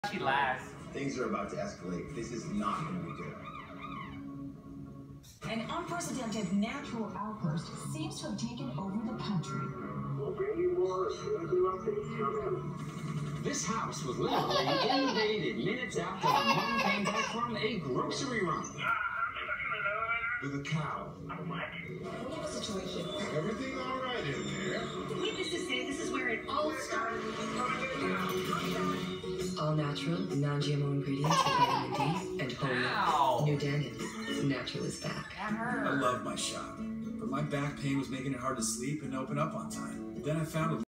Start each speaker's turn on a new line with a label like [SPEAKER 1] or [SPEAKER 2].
[SPEAKER 1] She laughs.
[SPEAKER 2] Things are about to escalate. This is not going to be good.
[SPEAKER 3] An unprecedented natural outburst seems to have taken over the country.
[SPEAKER 4] We'll bring you more new updates coming.
[SPEAKER 5] This house was literally invaded minutes after the mom came back from a grocery run.
[SPEAKER 4] I'm stuck in an elevator.
[SPEAKER 2] With a cow.
[SPEAKER 3] What was the situation?
[SPEAKER 2] Everything all right in there?
[SPEAKER 6] Witnesses say this is where it all started.
[SPEAKER 7] All natural, non-GMO ingredients with vitamin D and whole milk. New Dannon. Natural is back.
[SPEAKER 1] That hurt.
[SPEAKER 8] I love my shop, but my back pain was making it hard to sleep and open up on time. Then I found a